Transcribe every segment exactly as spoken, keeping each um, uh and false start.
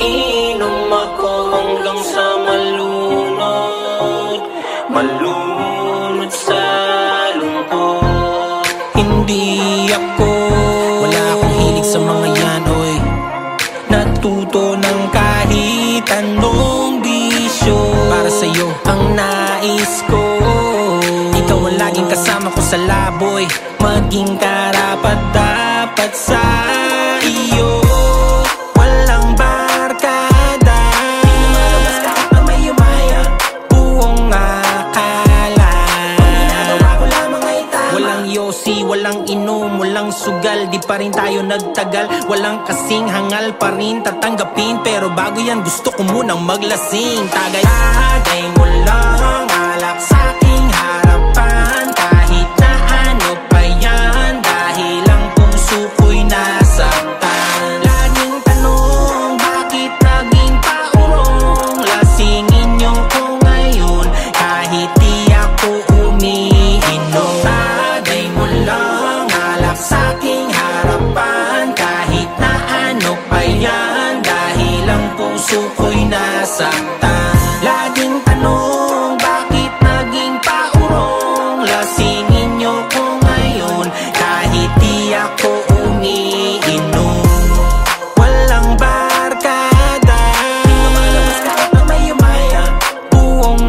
Inom ako hanggang sa malunod, malunod sa lungkot. Hindi ako, wala akong hilig sa mga yan, oy. Natuto ng kahit anong bisyo para sa'yo ang nais ko. Ikaw ang laging kasama ko sa laboy, maging karapat dapat sa iyo. Walang barkada, di lumalabas kahit na may umaya. Buong akala, ang ginagawa ko lamang ay tama. Walang yosi, walang inom, walang sugal, di pa rin tayo nagtagal. Walang kasing hangal pa rin tatanggapin, pero bago yan gusto ko munang maglasing. Tagay, tagay mo lang alak sa'king harapan, kahit na ano pa yan, dahil ang puso ko'y nasaktan. Laging tanong, bakit naging paurong? Lasingin niyo ko ngayon, kahit di ako umiinom. Tagay mo lang alak sa'king harapan, kahit na ano pa yan, dahil ang puso ko'y nasaktan. Laging tanong, bakit naging paurong? Lasingin niyo ko ngayon, kahit di ako umiinom. Walang barkada, di lumalabas kahit na may umaya. Buong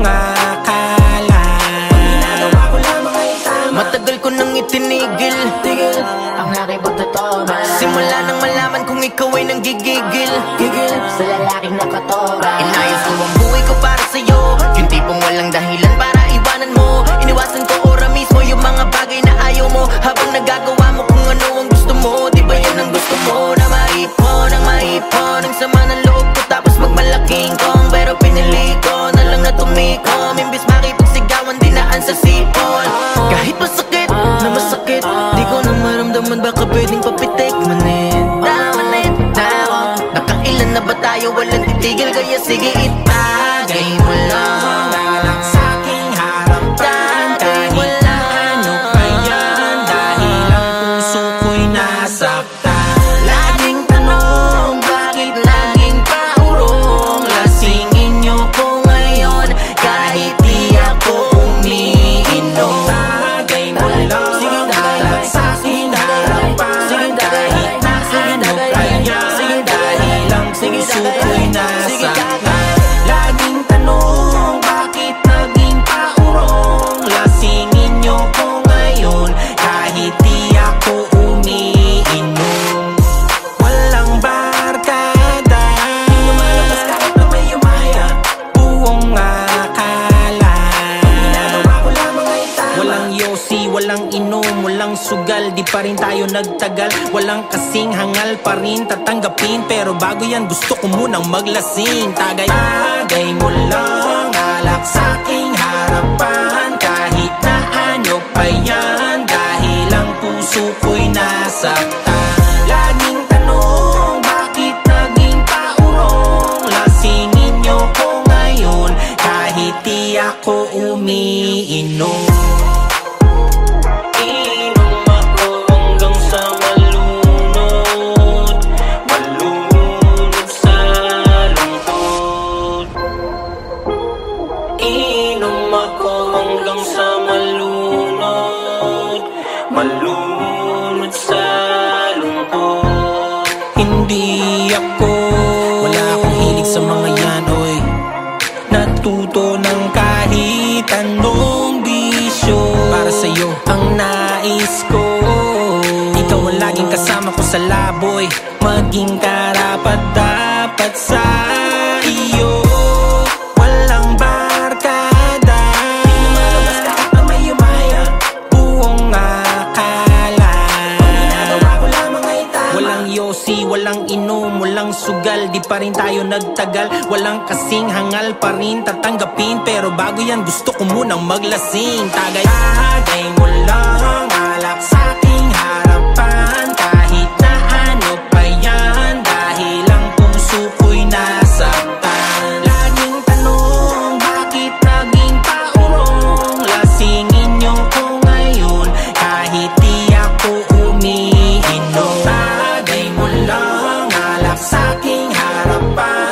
akala, ang ginagawa ko lamang ay tama. Matagal ko nang itinigil, Tigil ang aking pagtotoba. simula nang malaman kung ikaw ay nanggigigil. Gigil sa lalaking nakatoba. Inayos ko ang buhay ko para sa'yo, yung tipong walang dahilan para iwanan mo. Iniwasan ko ora mismo yung mga bagay na ayaw mo, habang nagagawa mo kung ano ang gusto mo. Di ba yan ang gusto mo? Na maipon, ang maipon ang sama ng loob ko, tapos magmalaking kong. Pero pinili ko na lang na tumikom, imbis makipagsigawan dinaan sa sipon. Kahit masakit na masakit, di ko na maramdaman, baka pwedeng papitik manin. Damanit na ako, nakailan na ba tayo walang titigil, kaya sige itagay mo lang alak sa'king harapan, kahit na ano pa yan, dahil ang puso ko'y nasaktan. Laging tanong, bakit laging paurong? Lasingin niyo ko ngayon, kahit di ako umiinom. Tagay mo lang alak sa'king harapan, kahit na ano pa yan, dahil ang puso ko'y nasaktan. Laging tanong, bakit naging paurong? Lasingin niyo ko ngayon, kahit di ako umiinom. Walang barkada, di lumalabas kahit na may umaya. Buong akala, ang ginagawa ko lamang ay tama. Walang yosi, walang inom, walang sugal, di pa rin tayo nagtagal. Walang kasing hangal pa rin tatanggapin, pero bago yan gusto ko munang maglasing. Tagay, tagay mo lang alak sa'king harapan, kahit na ano pa yan, dahil ang puso ko'y nasaktan. Laging tanong, bakit naging paurong? Lasingin niyo ko ngayon, kahit di ako umiinom. Inom ako hanggang sa malunod, malunod sa lungkot. Inom ako hanggang sa malunod, malunod sa lungkot. Hindi ako, wala akong hilig sa mga yan, oy. Natuto ng kahit anong bisyo para sa'yo ang nais ko. Ikaw ang laging kasama ko sa laboy, maging karapat dapat sa iyo. Walang barkada, di lumalabas kahit na may umaya. Buong akala, ang ginagawa ko lamang ay tama. Walang yosi, walang inom, walang sugal, di pa rin tayo nagtagal. Walang kasing hangal pa rin tatanggapin, pero bago yan gusto ko munang maglasing. Tagay, tagay mo lang alak sa'king harapan, kahit na ano pa yan, dahil ang puso ko'y nasaktan. Laging tanong, bakit naging paurong? Lasingin niyo ko ngayon, kahit di ako umiinom. Tagay mo lang alak sa'king harapan,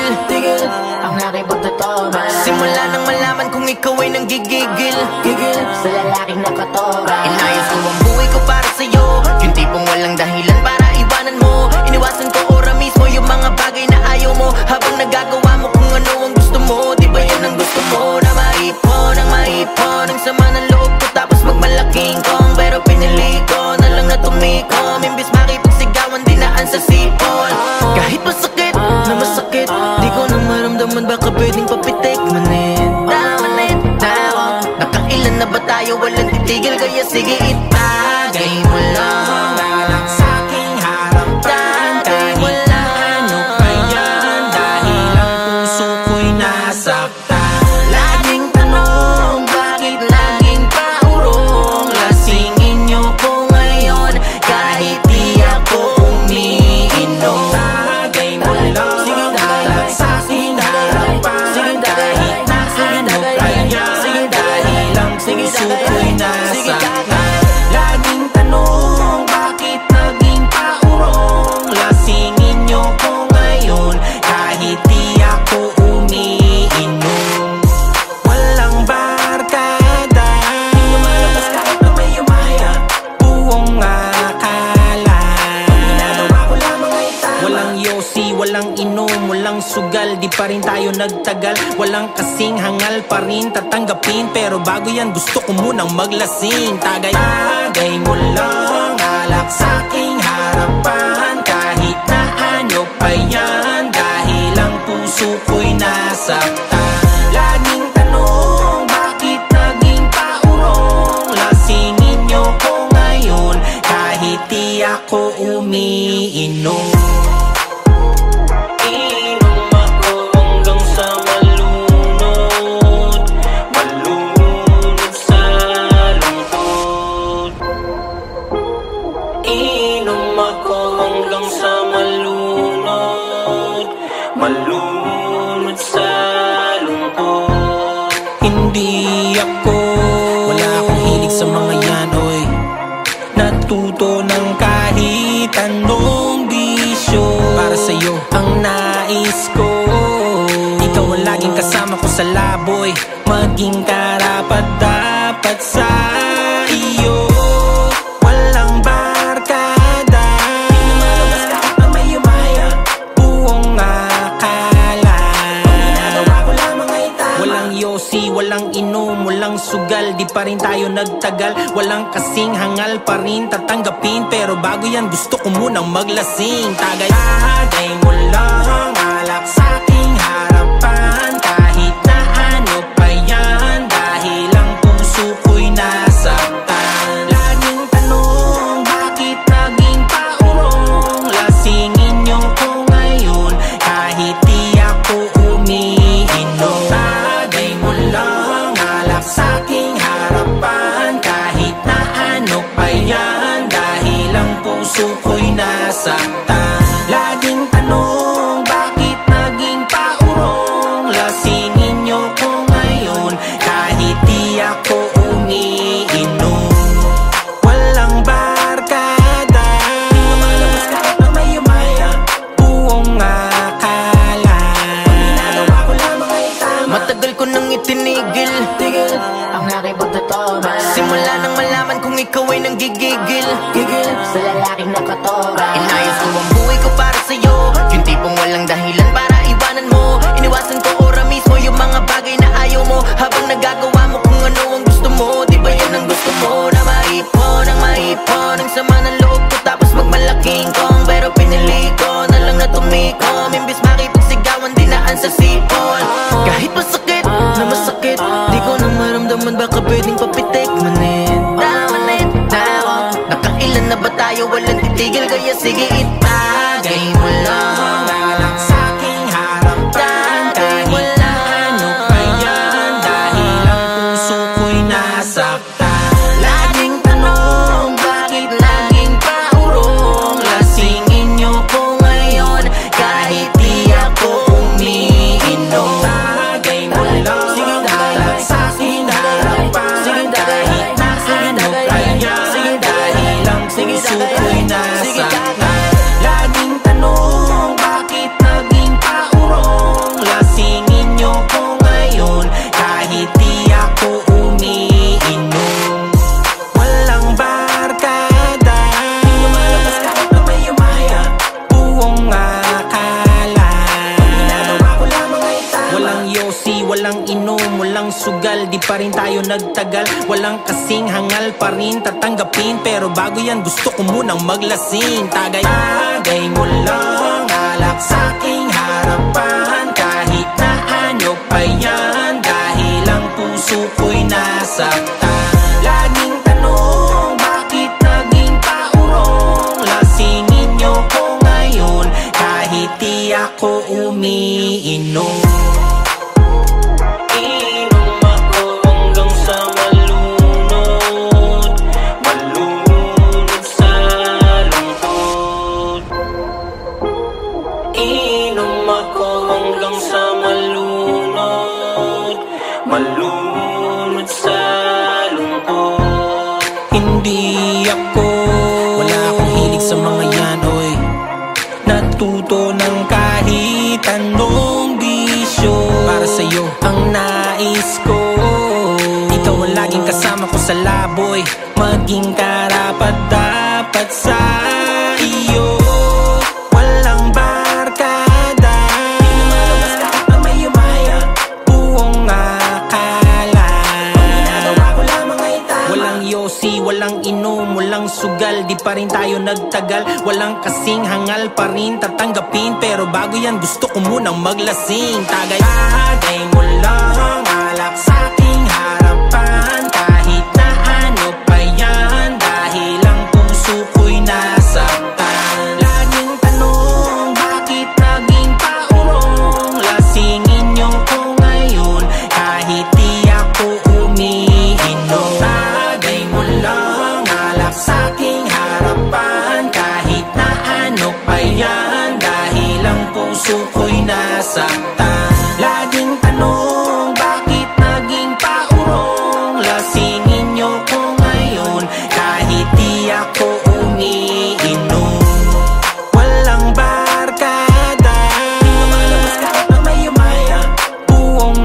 tigil Ang aking pagtotoba. Simula nang malaman kung ikaw ay nanggigigil Gigil sa lalaking nakatoba. Inayos ko ang buhay ko para sa'yo, yung tipong walang dahilan para iwanan mo. Iniwasan ko ora mismo yung mga bagay na ayaw mo, habang nagagawa mo kung ano ang gusto mo. Di ba yan ang gusto mo? Na maipon, ang maipon ang sama ng loob ko, tapos magmalaking kong. Pero pinili ko na lang na tumikom, imbis makipagsigawan dinaan sa sipon. Kahit masakit na masakit, di ko na maramdaman, baka pwedeng papitik manin. Damanit na ako, nakailan na ba tayo walang titigil, kaya sige itagay mo lang. Balak sa'king harapan, kahit na ano pa yan, dahil ang puso ko'y nasaktan. Laging tanong, bakit laging paurong? Lasingin niyo ko ngayon, kahit di ako umiinom. Tagay mo lang, balak sa'king harapan, kahit na ano pa yan, dahil ang puso ko'y nasaktan. Laging tanong, bakit naging paurong? Lasingin niyo ko ngayon, kahit di ako umiinom. Walang barkada, di lumalabas kahit na may umaya. Buong akala, ang ginagawa ko lamang ay tama. Walang yosi, walang inom, walang sugal, di pa rin tayo nagtagal. Walang kasing hangal pa rin tatanggapin, pero bago yan gusto ko munang maglasing. Tagay, tagay mo lang, alak sa'king harapan, kahit na ano pa yan, dahil ang puso ko'y nasaktan. Laging tanong, bakit naging paurong? Lasingin niyo ko ngayon, kahit di ako umiinom. Inom ako hanggang sa malunod, malunod sa lungkot. Inom ako hanggang sa malunod, malunod sa lungkot. Hindi ako, wala akong hilig sa mga yan, oy. Natuto ng kahit anong bisyo, para sa'yo ang nais ko. Ikaw ang laging kasama ko sa laboy, maging karapat dapat sa iyo. Walang barkada, di lumalabas kahit na may umaya. Buong akala, ang ginagawa ko lamang ay tama. Walang yosi, walang inom, walang sugal, di pa rin tayo nagtagal. Walang kasing hangal pa rin tatanggapin, pero bago yan gusto ko munang maglasing. Tagay, tagay mo lang, alak sa'king harapan, kahit na ano pa yan, dahil ang puso ko'y nasaktan. Laging tanong, bakit naging paurong? Lasingin niyo ko ngayon, kahit di ako umiinom. Tagay mo lang, alak sa'king harapan, kahit na ano pa yan, dahil ang puso ko'y nasaktan. Laging tanong, bakit naging paurong? Lasingin niyo ko ngayon, kahit di ako umiinom. Walang barkada, di lumalabas kahit na may umaya. Buong akala, ang ginagawa ko lamang ay tama. Matagal ko nang itinigil, Tigil ang aking pagtotoba. simula nang malaman kung ikaw ay nanggigigil. Gigil sa lalaking nakatoba. Inayos ko ang buhay ko para sa'yo, yung tipong walang dahilan para iwanan mo. Iniwasan ko ora mismo yung mga bagay na ayaw mo, habang nagagawa mo kung ano ang gusto mo. Di ba yan ang gusto mo? Na maipon, ang maipon ang sama ng loob ko, tapos magmalaking kong. Pero pinili ko na lang na tumikom, imbis makipagsigawan dinaan sa sipon. Kahit masakit na masakit, di ko na maramdaman, baka pwedeng papitik manin. Damanit na ako, nakailan na ba tayo walang titigil, kaya sige itagay mo lang. Balak sa'king harapan, kahit na ano pa yan, dahil ang puso ko'y nasaktan. Laging tanong, bakit laging paurong? Lasingin niyo ko ngayon, kahit di ako umiinom. Tagay mo lang, balak sa'king harapan, kahit na ano pa yan, dahil ang puso ko'y nasaktan. walang inom, walang sugal, di pa rin tayo nagtagal. Walang kasing hangal pa rin tatanggapin, pero bago yan gusto ko munang maglasing. Tagay-tagay mo lang alak sa'king harapan, kahit na ano pa yan, dahil ang puso ko'y nasaktan. Laging tanong, bakit naging paurong? Lasingin niyo ko ngayon, kahit di ako umiinom. Inom ako hanggang sa malunod, malunod sa lungkot. Inom ako hanggang sa malunod, malunod sa lungkot. Hindi ako, wala akong hilig sa mga yan, oy. Natuto ng kahit anong bisyo, para sa'yo ang nais ko. Ikaw ang laging kasama ko sa laboy, maging karapat dapat sa iyo. Walang barkada, di lumalabas kahit na may umaya, buong akala. Ang ginagawa ko lamang ay tama. Walang yosi, walang inom, walang sugal, di pa rin tayo nagtagal. Walang kasing hangal pa rin tatanggapin, pero bago yan gusto ko munang maglasing. Tagay-tagay mo lang alak sa'king harapan, kahit na ano pa yan, dahil ang puso ko'y nasaktan. Laging tanong, bakit naging paurong? Lasingin niyo ko ngayon, kahit di ako umiinom. Tagay mo lang alak sa'king harapan, kahit na ano pa yan, dahil ang puso ko'y nasaktan. Laging tanong, bakit naging paurong? Lasingin niyo ko ngayon, kahit di ako umiinom. Walang barkada, di lumalabas kahit na may umaya, buong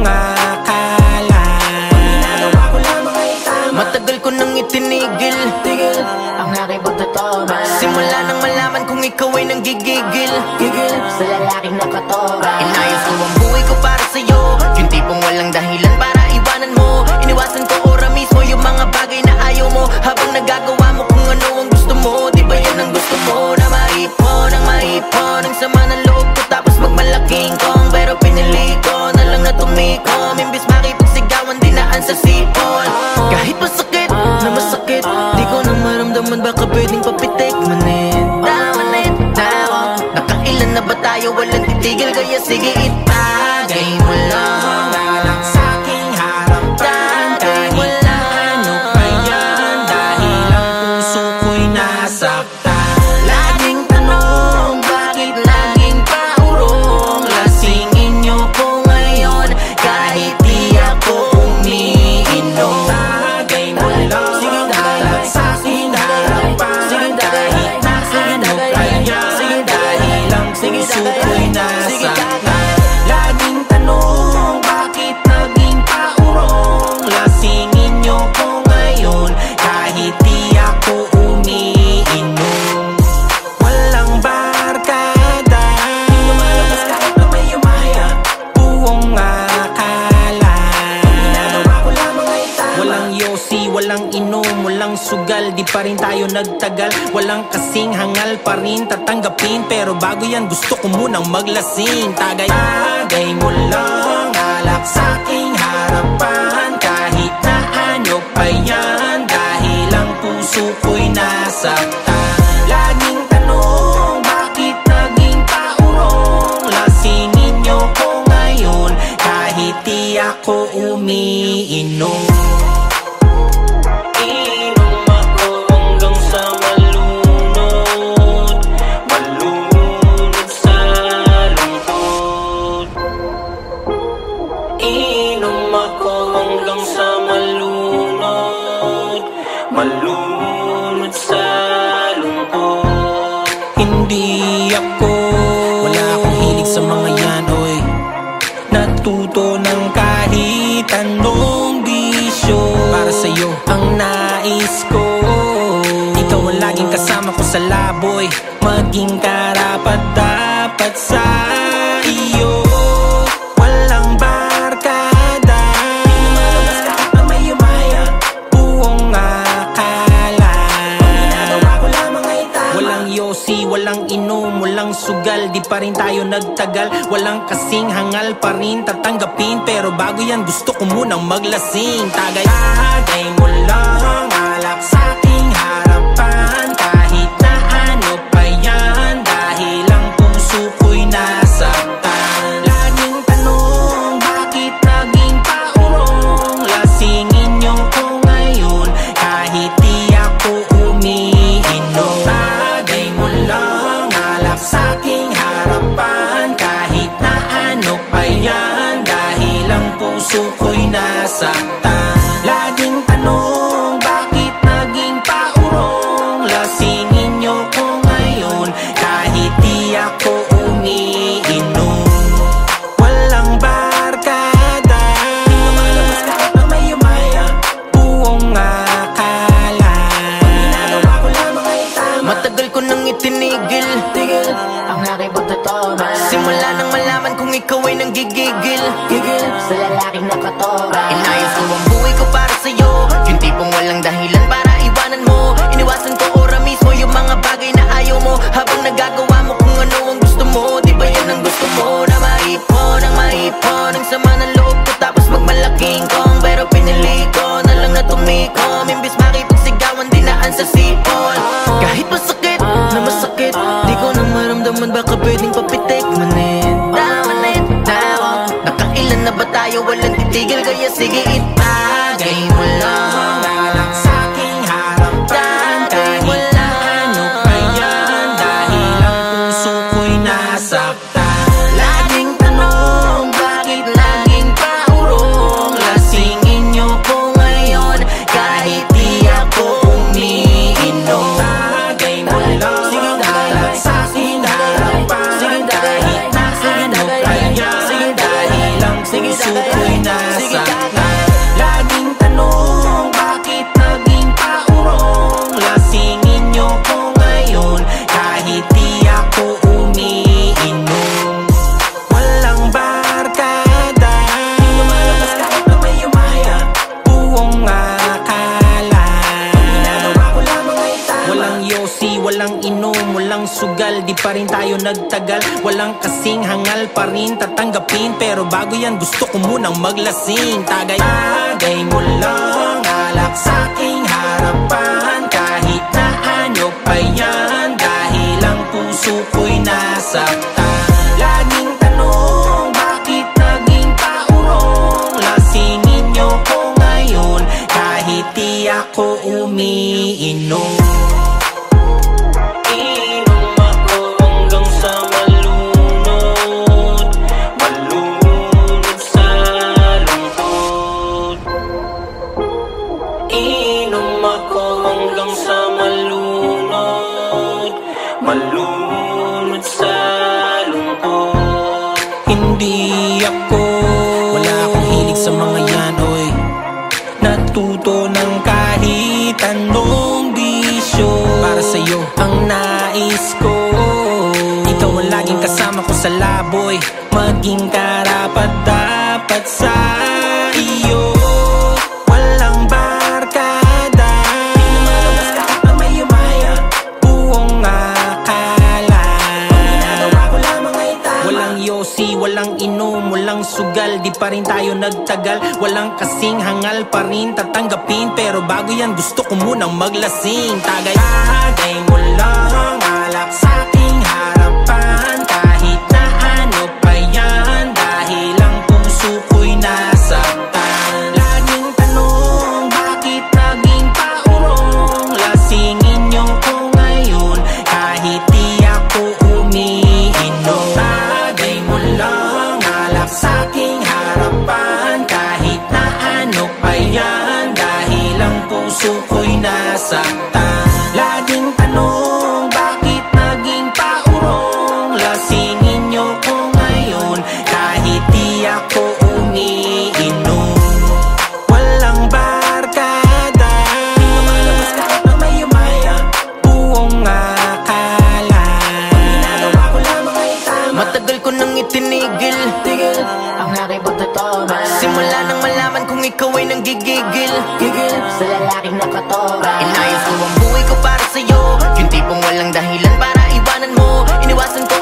akala. Ang ginagawa ko lamang ay tama. Matagal ko nang itinigil, Tigil ang aking pagtotoba, simula nang malaman kung ikaw ay nanggigigil. gigil sa lalaking nakatoba. Inayos ko ang buhay ko para sa'yo, yung tipong walang dahilan para iwanan mo. Iniwasan ko ora mismo yung mga bagay na ayaw mo, habang nagagawa mo kung ano ang gusto mo. Di ba yan ang gusto mo? Na maipon, ang maipon ang sama ng loob ko, tapos magmalaking kong. Pero pinili ko na lang na tumikom, imbis makipagsigawan dinaan sa sipon. Kahit masakit na masakit, di ko na maramdaman, baka pwedeng papitik manit. Damanit na ako, nakailan na ba tayo walang titigil, kaya sige itagay mo lang alak sa'king harapan, kahit na ano pa yan, dahil ang puso ko'y nasaktan. Laging tanong, bakit laging paurong? Lasingin niyo ko ngayon, kahit di ako umiinom. Tagay mo lang alak sa'king harapan, kahit na ano pa yan, dahil ang puso ko'y nasaktan. Laging tanong, bakit naging paurong? Lasingin niyo ko ngayon, kahit di ako umiinom. Walang barkada, di lumalabas kahit na may umaya, buong akala. Ang ginagawa ko lamang ay tama. Walang yosi, walang inom, walang sugal, di pa rin tayo nagtagal. Walang kasing hangal pa rin tatanggapin, pero bago yan gusto ko munang maglasing. Tagay-tagay mo lang alak sa'king harapan, kahit na ano pa yan, dahil ang puso ko'y nasaktan. Laging tanong, bakit naging paurong? Lasingin niyo ko ngayon, kahit di ako umiinom. Inom ako hanggang sa malunod, malunod sa lungkot. Inom ako hanggang sa malunod, malunod sa lungkot. Hindi ako, wala akong hilig sa mga yan, oy. Natuto ng kahit anong bisyo, para sa'yo ang nais ko. Ikaw ang laging kasama ko sa laboy, maging karapat dapat sa iyo. Walang barkada, di pa rin tayo nagtagal. Walang kasing hangal pa rin tatanggapin, pero bago yan gusto ko munang maglasing. Tagay-tagay mo lang alak sa'king harapan, kahit na ano pa yan, dahil ang puso ko'y nasaktan. Laging tanong, bakit naging paurong? Lasingin niyo ko ngayon, kahit di ako umiinom. Tagay mo lang alak sa'king harapan, kahit na ano pa yan, dahil ang puso ko'y nasaktan. Laging tanong, bakit naging paurong? Lasingin niyo ko ngayon, kahit di ako umiinom. Walang barkada, di lumalabas kahit na may umaya, buong akala. Ginagawa ko lamang ay tama. Matagal ko nang itinigil, tigil ang aking pagtotoba. simula nang malaman kung ikaw ay nanggigigil, Gigil sa lalaking nakatoba. inayos ko ang buhay ko para sa'yo, yung tipong walang dahilan para iwanan mo. Iniwasan ko ora mismo yung mga bagay na ayaw mo, habang nagagawa mo kung ano ang gusto mo. Di ba yan ang gusto mo? Na maipon, ang maipon ang sama ng loob ko, tapos magmalaking kong. Pero pinili ko na lang na tumikom, imbis makipagsigawan dinaan sa sipon. Kahit masakit na masakit, di ko na maramdaman, baka pwedeng papitik manit. Damanit na ako, nakailan na ba tayo walang titigil, kaya sige itagay mo lang alak sa'king harapan, kahit na ano pa yan, dahil ang puso ko'y nasaktan. Laging tanong, bakit laging paurong? Lasingin niyo ko ngayon, kahit di ako umiinom. Tagay mo lang alak sa'king harapan, kahit na ano pa yan, dahil ang puso ko'y nasaktan. Laging tanong, bakit naging paurong? Lasingin niyo ko ngayon, kahit di ako umiinom. Walang barkada, di lumalabas kahit na may umaya, buong akala. Ginagawa ko lamang ay tama. Walang yosi, walang inom, walang sugal, di pa rin tayo nagtagal. Walang kasing hangal pa rin tatanggapin, pero bago yan gusto ko munang maglasing. Tagay-tagay mo lang alak sa'king harapan, kahit na ano pa yan, dahil ang puso ko'y nasaktan. Laging tanong, bakit naging paurong? Lasingin niyo ko ngayon, kahit di ako umiinom. Inom ako hanggang sa malunod, malunod sa lungkot. Inom ako hanggang sa malunod, malunod sa lungkot. Hindi ako, wala akong hilig sa mga yan, oy. Natuto ng kahit anong bisyo, para sa'yo ang nais ko. Ikaw ang laging kasama ko sa laboy, maging karapat-dapat sa iyo. Walang barkada, di lumalabas kahit na may umaya, buong akala. Ginagawa ko lamang ay tama. Walang yosi, walang inom, walang sugal, di pa rin tayo nagtagal. Walang kasing hangal pa rin tatanggapin, pero bago yan gusto ko munang maglasing. Tagay-tagay mo lang alak sa'king harapan, kahit na ano pa yan, dahil ang puso ko'y nasaktan. Laging tanong, bakit naging paurong? Lasingin niyo ko ngayon, kahit di ako umiinom. Tagay mo lang alak sa'king harapan, kahit na ano pa yan, dahil ang puso ko'y nasaktan. Laging tanong, bakit naging paurong? Lasingin niyo ko ngayon, kahit di ako umiinom. Walang barkada, di lumalabas kahit na may umaya, buong akala. Ginagawa ko lamang ay tama. Matagal ko nang itinigil, Tigil ang aking pagtotoba. simula nang malaman kung ikaw ay nanggigigil, Gigil sa lalaking nakatoba. inayos ko ang buhay ko para sa'yo, yung tipong walang dahilan para iwanan mo. Iniwasan ko ora mismo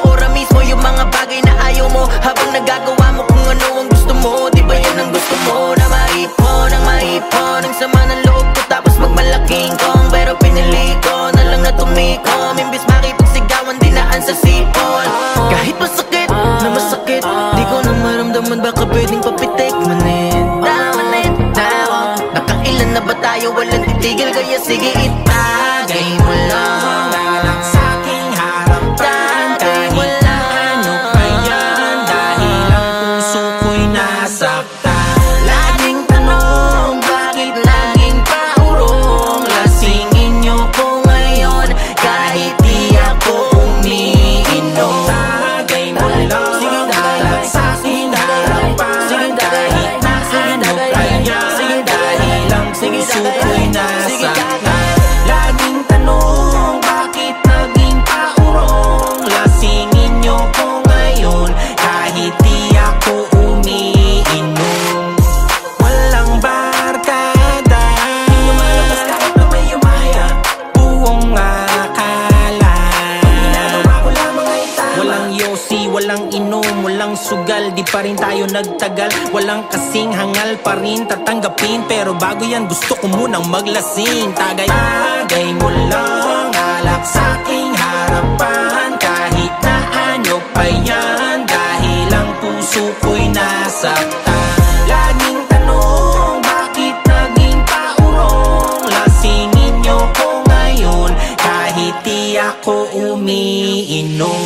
mismo yung mga bagay na ayaw mo, habang nagagawa mo kung ano ang gusto mo. Di ba yan ang gusto mo? Na maipon, ang maipon ang sama ng loob ko, tapos magmalaking kong. Pero pinili ko na lang na tumikom, imbis makipagsigawan dinaan sa sipon. Kahit masakit na masakit, di ko na maramdaman, baka pwedeng papitik manin. Damanit na ako, nakailan na ba tayo walang titigil, kaya sige itagay mo lang sa aking harapan. Kahit na ano pa yan, dahil ang puso ko'y nasaktan. Laging tanong, bakit laging paurong? Lasingin niyo ko ngayon, kahit di ako umiinom. Tagay mo lang sa aking harapan. Kahit na ano pa yan, dahil ang puso ko'y nasaktan. Laging tanong, bakit naging paurong? Lasingin niyo ko ngayon, kahit di ako umiinom. Walang barkada, di lumalabas kahit na may umaya. Buong akala, ginagawa ko lamang ay tama. Walang yosi, walang inom, walang sugal, di pa rin tayo nagtagal. Walang kasing hangal pa rin tatanggapin, pero bago yan gusto ko munang maglasing. Tagay, tagay mo lang alak sa aking harapan. Kahit na ano pa yan, dahil ang puso ko'y nasaktan. Laging tanong, bakit naging paurong? Lasingin niyo ko ngayon, kahit di ako umiinom.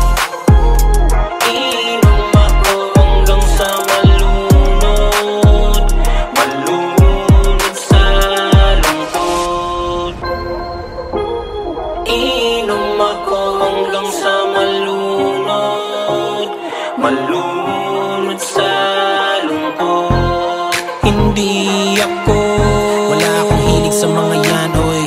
Inom ako hanggang sa malunod, malunod sa lungkot. Inom ako hanggang sa malunod, malunod sa lungkot. Hindi ako, wala akong hilig sa mga yan, oy.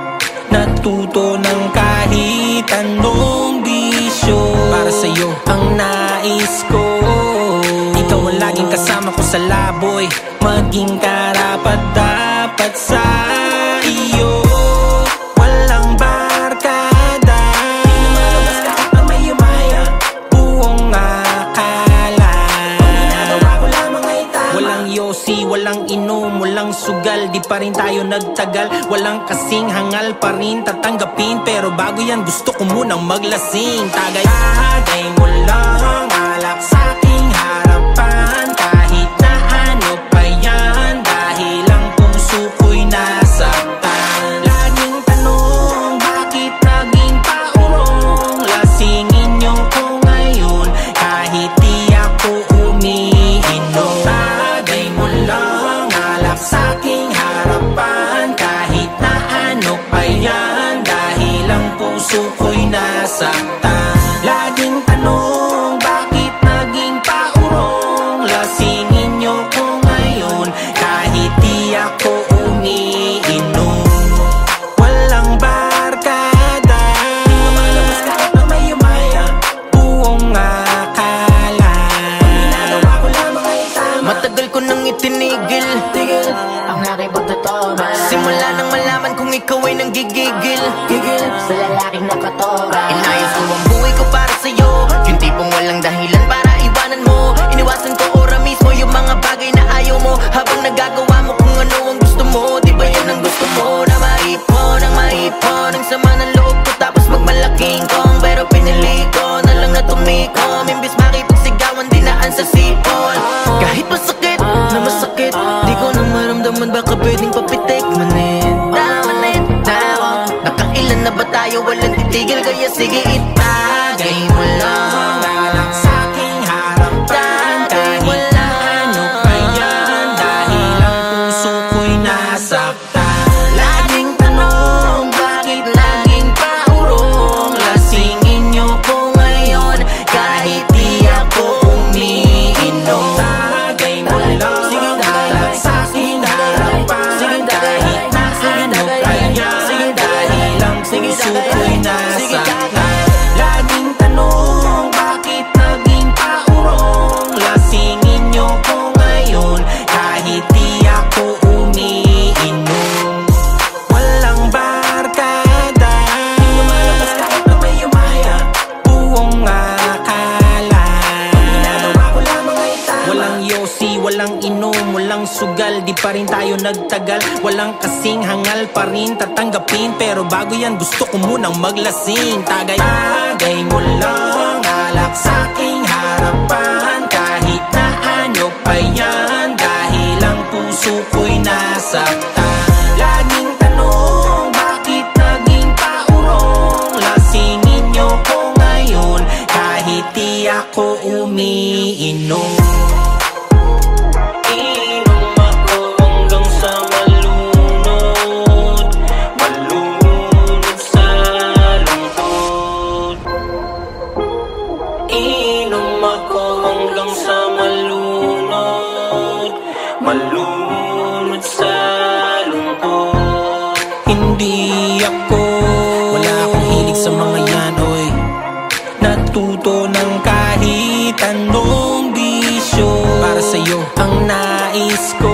Natuto ng kahit anong bisyo, para sa'yo ang nais ko. Ikaw ang laging kasama ko sa laboy, maging karapat dapat sa iyo. Walang barkada, di lumalabas kahit na may umaya. Buong akala, ginagawa ko lamang ay tama. Walang yosi, walang inom, walang sugal, di pa rin tayo nagtagal. Walang kasing hangal pa rin tatanggapin, pero bago yan gusto ko munang maglasing. Tagay, tagay mo lang alak sa aking harapan. Kahit na ano pa yan, dahil ang puso ko'y nasaktan. Laging tanong, bakit naging paurong? Lasingin niyo ko ngayon, kahit di ako umiinom. Tagay mo lang alak sa aking harapan. Kahit na ano pa yan, dahil ang puso ko'y nasaktan. Laging tanong, bakit naging paurong? Lasingin niyo ko ngayon, kahit di ako umiinom. Walang barkada, di lumalabas kahit na may umaya. Buong akala, ginagawa ko lamang ay tama. Matagal ko nang itinigil, Tigil, ang nakipagtutuman. simula nang malaman kung ikaw ay nanggigigil. Gigil sa lalaking nakatoran. Inayos ko ang buhay ko para sa'yo, yung tipong walang dahilan para iwanan mo. Iniwasan ko ora mismo yung mga bagay na ayaw mo, habang nagagawa mo kung ano ang gusto mo. Di ba yan ang gusto mo? Na maipon, ang maipon ang sama ng loob ko, tapos magmalaking kong. Pero pinili ko na lang na tumikom, imbis makipagsigawan dinaan sa sipon. Kahit masakit na masakit, di ko na maramdaman, baka pwedeng papitik manin. Damanit na ako, nakailan na ba tayo walang titigil, kaya sige itagay mo lang alak sa aking harapan. Kahit na ano pa yan, dahil ang puso ko'y nasaktan. Laging tanong, bakit laging paurong? Lasingin niyo ko ngayon, kahit di ako umiinom. Tagay mo lang alak sa aking harapan. Kahit na ano pa yan, dahil ang puso ko'y nasaktan. Laging tanong, yosi, walang inom, walang sugal, di pa rin tayo nagtagal. Walang kasing hangal pa rin tatanggapin, pero bago yan gusto ko munang maglasing. Tagay-tagay mo lang alak sa'king harapan, kahit na ano pa yan, dahil ang puso ko'y nasaktan. Laging tanong, bakit naging paurong? Lasingin niyo ko ngayon, kahit di ako umiinom. Inom ako hanggang sa malunod, malunod sa lungkot. Inom ako hanggang sa malunod, malunod sa lungkot. Hindi ako, wala akong hilig sa mga yan, oy. Natuto ng kahit anong bisyo, para sa'yo ang nais ko.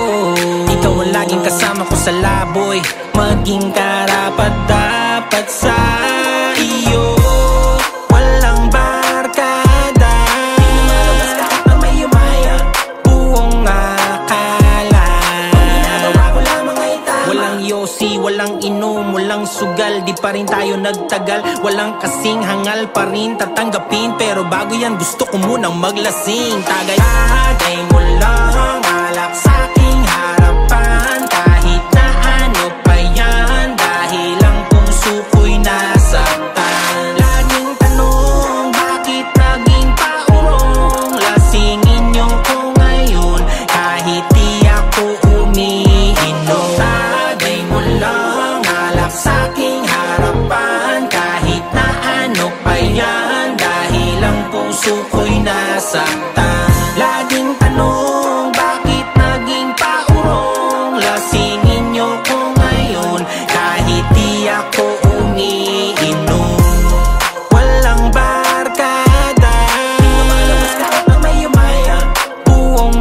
Ikaw ang laging kasama ko sa laboy, maging karapat-dapat sa iyo. Walang barkada, di na malabas kahit na may umaya, buong akala. Ang ginagawa ko lamang ay tama. Walang yosi, walang inom, walang sugal, di pa rin tayo nagtagal. Walang kasing hangal pa rin tatanggapin, pero bago yan gusto ko munang maglasing. Tagay-tagay mo lang alak sa'king harapan, kahit na ano pa yan, dahil ang puso ko'y nasaktan. Laging tanong, bakit naging paurong? Lasingin niyo ko ngayon, kahit di ako umiinom. Tagay mo lang alak sa'king harapan, kahit na ano pa yan, dahil ang puso ko'y nasaktan. Laging tanong, bakit naging paurong? Lasingin niyo ko ngayon, kahit di ako umiinom. Walang barkada, di na malabas kahit na may umaya, buong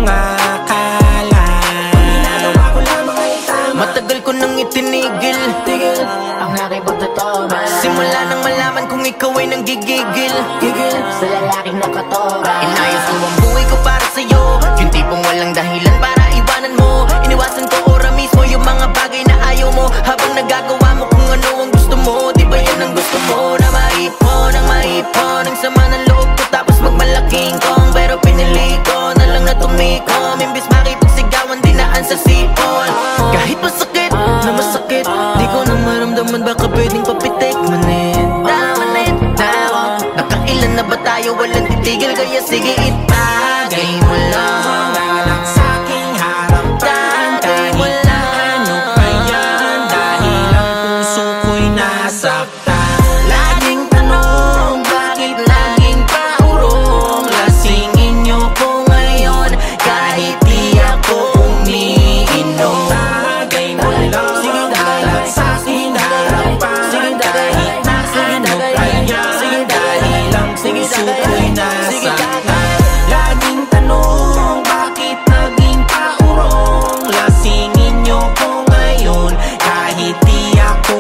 akala. Ang ginagawa ko lamang ay tama. Matagal ko nang itinigil, Tigil ang nakipagtotoba, simula nang malaman kung ikaw ay nanggigigil. gigil sa lalaking nakatoba. Inayos ko ang buhay ko para sa'yo, yung tipong walang dahilan para iwanan mo. Iniwasan ko ora mismo yung mga bagay na ayaw mo, habang nagagawa mo kung ano ang gusto mo. Di ba yan ang gusto mo? Na maipon, ang maipon ang sama ng loob ko, tapos magmalaking kong. Pero pinili ko na lang na tumikom, imbis makipagsigawan dinaan sa sipon. Kahit masakit na masakit, di ko na maramdaman, baka pwedeng papitik manit. Tamanit tao, nakailan na ba tayo walang titigil, kaya sige itagay mo lang alak sa'king harapan, kahit na ano pa yan, dahil ang puso ko'y nasaktan. Laging tanong, bakit laging paurong? Lasingin niyo ko ngayon, kahit di ako umiinom. Tagay mo lang alak sa'king harapan, kahit na ano pa yan, dahil ang puso ko'y nasaktan. Laging tanong, bakit naging paurong? Lasingin niyo ko ngayon, kahit di ako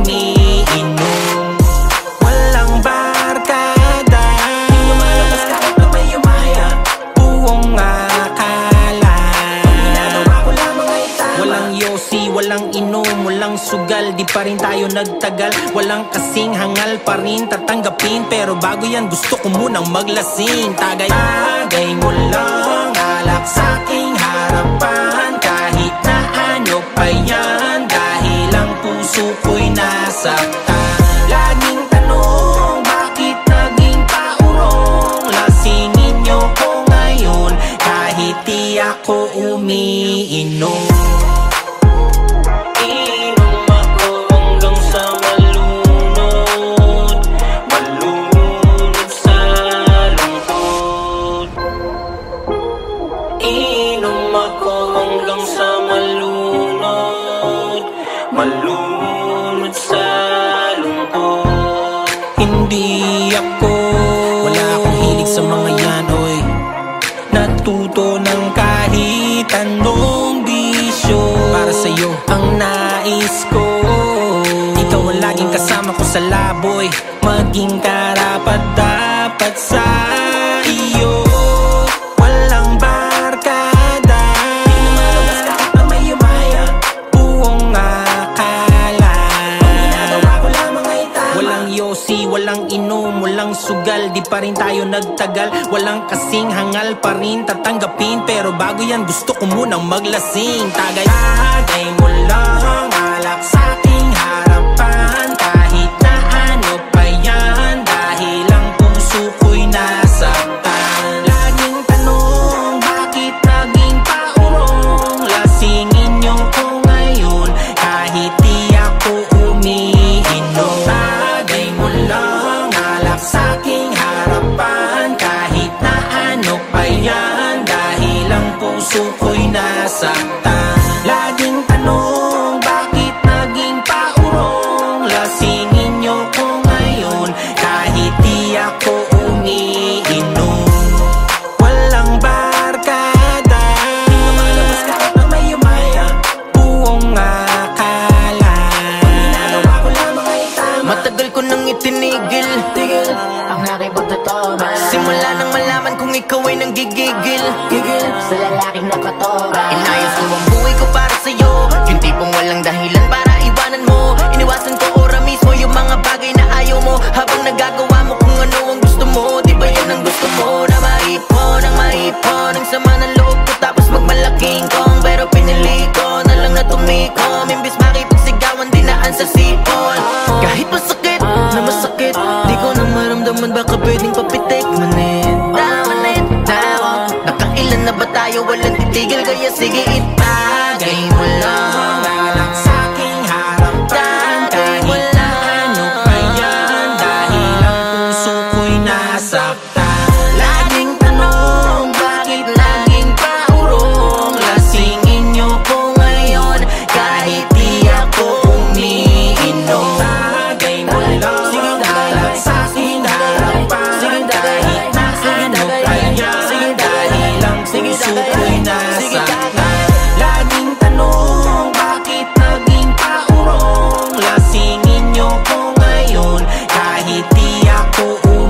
umiinom. Walang barkada, di na malabas kahit na may umaya, buong akala. Ang ginagawa ko lamang ay tama. Walang yosi, walang inom, walang sugal, di pa rin tayo nagtagal. Walang kasing hangal pa rin tatanggapin, pero bago yan gusto ko munang maglasing. Tagay-tagay mo lang alak sa'king harapan, kahit na ano pa yan, dahil ang puso ko'y nasaktan. Laging tanong, bakit naging paurong? Lasingin niyo ko ngayon, kahit di ako umiinom. Inom ako hanggang sa malunod, malunod sa lungkot. Inom ako hanggang sa malunod, malunod sa lungkot. Hindi ako, wala akong hilig sa mga yan, oy. Natuto ng kahit anong bisyo, para sa'yo ang nais ko. Ikaw ang laging kasama ko sa laboy, maging karapat-dapat sa iyo. Walang barka, pa rin tayo nagtagal. Walang kasing hangal pa rin tatanggapin, pero bago yan gusto ko munang maglasing. Tagay-tagay mo lang alak sa'king harapan, kahit na ano pa yan, dahil ang puso ko'y nasaktan. Laging tanong, bakit naging paurong? Lasingin niyo ko ngayon, kahit di ako umiinom. Tagay mo lang alak sa'king harapan, kahit na ano pa yan, dahil ang puso ko'y nasaktan. Laging tanong, bakit naging paurong? Lasingin niyo ko ngayon, kahit di ako umiinom. Walang barkada, di lumalabas kahit na may umaya, buong akala. Ginagawa ko lamang ay tama. Matagal ko nang itinigil, Tigil ang nakipagtutoma. simula nang malaman kung ikaw ay nanggigigil. Gigil sa lalaking nakatora. Inayos ko ang buhay ko para sa'yo, yung tipong walang dahilan para iwanan mo. Iniwasan ko ora mismo yung mga bagay na ayaw mo, habang nagagawa mo kung ano ang gusto mo. Di ba yan ang gusto mo? Na maipon, ang maipon ang sama ng loob ko, tapos magmalaking kong. Pero pinili ko na lang na tumikom, imbis makipagsigawan dinaan sa sipon. Kahit masakit na masakit, di ko na maramdaman, baka pwedeng papitik manit. Tamanit tao, nakailan na ba tayo walang titigil, kaya sige itagay mo lang alak sa'king harapan, kahit na ano pa yan, dahil ang puso ko'y nasaktan. Laging tanong, bakit naging paurong? Lasingin niyo ko ngayon, kahit di ako umiinom. Tagay mo lang alak sa'king harapan, kahit na ano pa yan, dahil ang puso ko'y nasaktan. Laging tanong, bakit naging paurong? Lasingin niyo ko ngayon, kahit di ako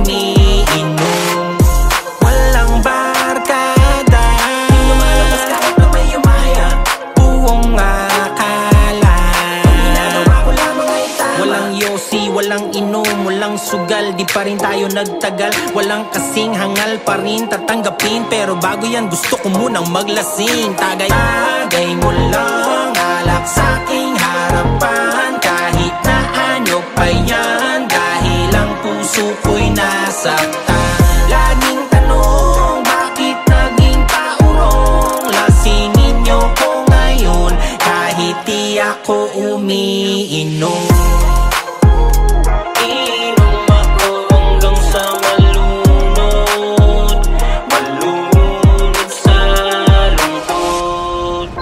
umiinom. Walang barkada, di lumalabas kahit na may umaya, buong akala. Ginagawa ko lamang ay tama. Walang yosi, walang inom, walang sugal, di pa rin tayo nagtagal. Walang kasing hangal pa rin tatanggapin, pero bago yan gusto ko munang maglasing. Tagay-tagay mo lang alak sa'king harapan, kahit na ano pa yan, dahil ang puso ko'y nasaktan. Laging tanong, bakit naging paurong? Lasingin niyo ko ngayon, kahit di ako umiinom. Inom ako hanggang sa malunod, malunod sa lungkot.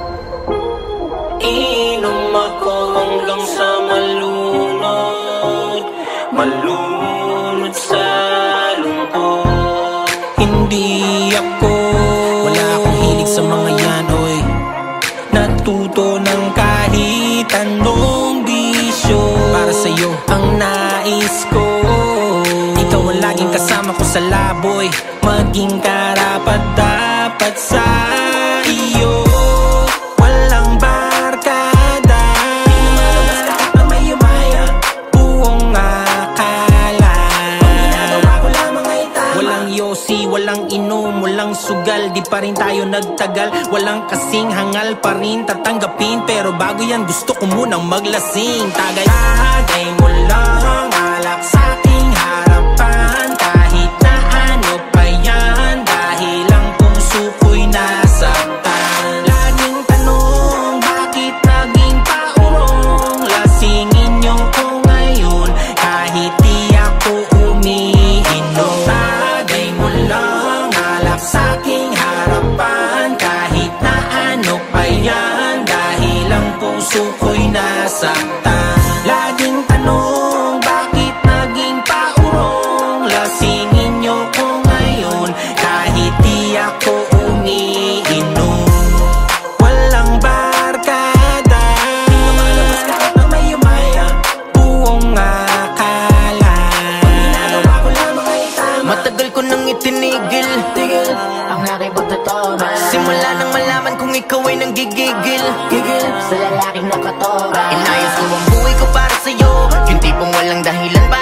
Inom ako hanggang sa malunod, malunod sa lungkot. Hindi ako, wala akong hilig sa mga yan, oy. Natuto ng kahit anong bisyo, para sa'yo ang nais ko. Ikaw ang laging kasama ko sa laboy, maging karapat-dapat sa iyo. Walang barkada, di lumalabas kahit na may umaya, buong akala. Ginagawa ko lamang ay tama. Walang yosi, walang inom, walang sugal, di pa rin tayo nagtagal. Walang kasing hangal pa rin tatanggapin, pero bago yan gusto ko munang maglasing. Tagay-tagay mo lang alak sa'king harapan, kahit na ano pa yan, dahil ang puso ko'y nasaktan. Laging tanong, bakit naging paurong? Lasingin niyo ko ngayon, kahit di ako umiinom. Tagay mo lang alak sa'king harapan, kahit na ano pa yan, dahil ang puso ko'y nasaktan. Laging tanong, bakit naging paurong? Lasingin niyo ko ngayon, kahit di ako umiinom. Walang barkada, di lumalabas kahit na may umaya, buong akala. Ginagawa ko lamang ay tama. Matagal ko nang itinigil, Tigil ang nakipagtutoma. simula nang malaman kung ikaw ay nanggigigil. Gigil sa lalaking nakatora. Inayos ko ang buhay ko para sa'yo, yung tipong walang dahilan para iwanan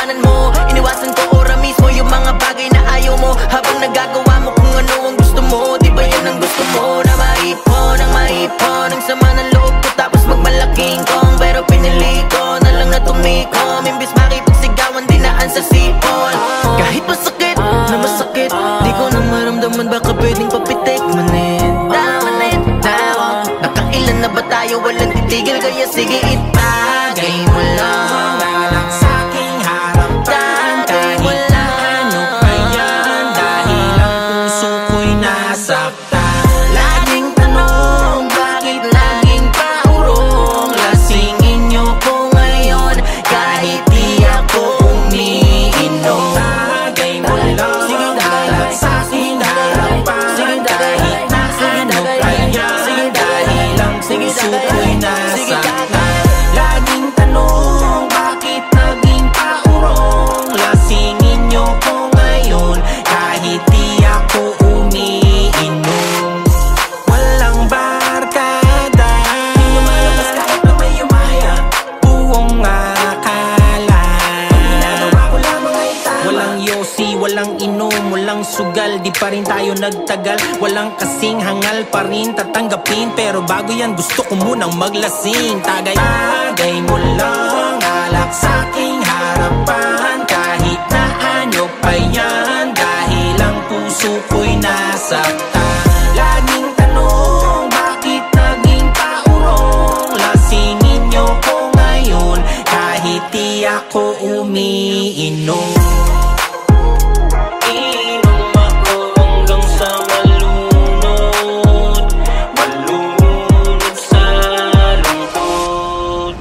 iwanan mo. Iniwasan ko ora mismo yung mga bagay na ayaw mo, habang nagagawa mo kung ano ang gusto mo. Di ba yan ang gusto mo? Na maipon, ang maipon ang sama ng loob ko, tapos magmalaking kong. Pero pinili ko na lang na tumikom, imbis makipagsigawan dinaan sa sipon. Kahit masakit na masakit, di ko na maramdaman, baka pwedeng papitik manin. Tama na yun tao, nakailan na ba tayo walang titigil, kaya sige itagay mo lang. Alak sa'king harapan, kahit na ano pa yan, dahil ang puso ko'y nasaktan. Laging tanong, bakit laging paurong? Lasingin niyo ko ngayon, kahit di ako umiinom. Tagay mo lang, alak sa'king harapan, kahit na ano pa yan, dahil ang puso ko'y nasaktan. Laging tanong, bakit naging paurong? Lasingin niyo ko ngayon, kahit di ako umiinom. Walang barkada, di lumalabas kahit na may umaya, buong akala. Ginagawa ko lamang ay tama. Walang yosi, walang inom, walang sugal, di pa rin tayo nagtagal. Walang kasing hangal pa rin tatanggapin, pero bago yan gusto ko munang maglasing. Tagay, tagay mo lang, alak sa'king harapan, kahit na ano pa yan, dahil ang puso ko'y nasaktan. Laging tanong, bakit naging paurong? Lasingin niyo ko ngayon, kahit di ako umiinom. Inom ako hanggang sa malunod, malunod sa lungkot.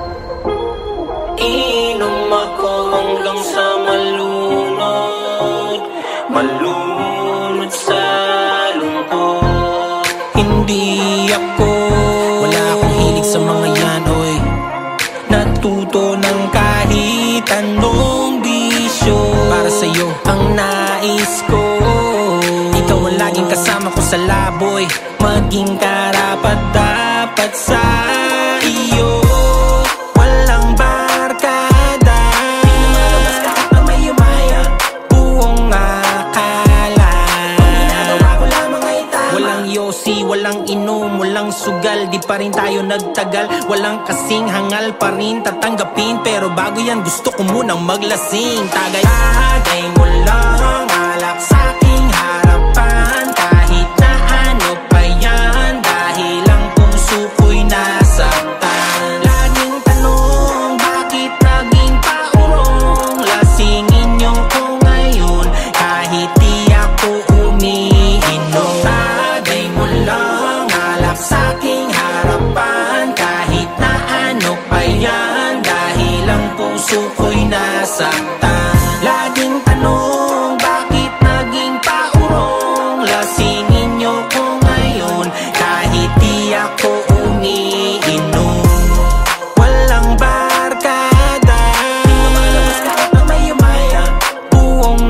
Inom ako hanggang sa malunod, malunod sa lungkot. Hindi ako, wala akong hilig sa mga yan, oy. Natuto ng kahit anong bisyo, para sa'yo ang nais ko. Ikaw ang laging kasama ko sa laboy, maging karapat dapat sa iyo. Walang barkada, di lumalabas kahit na may umaya, buong akala. Ang ginagawa ko lamang ay tama. Walang yosi, walang inom, walang sugal, di pa rin tayo nagtagal. Walang kasing hangal pa rin tatanggapin, pero bago yan gusto ko munang maglasing. Tagay, tagay mo lang, alak sa'king harapan, kahit na ano pa yan, dahil ang puso ko'y nasaktan. Laging tanong, bakit naging paurong? Lasingin niyo ko ngayon, kahit di ako umiinom. Tagay mo lang, alak sa'king harapan, kahit na ano pa yan, dahil ang puso ko'y nasaktan. Laging tanong, bakit naging paurong? Lasingin niyo ko ngayon, kahit di ako umiinom. Walang barkada, di lumalabas kahit na may umaya, buong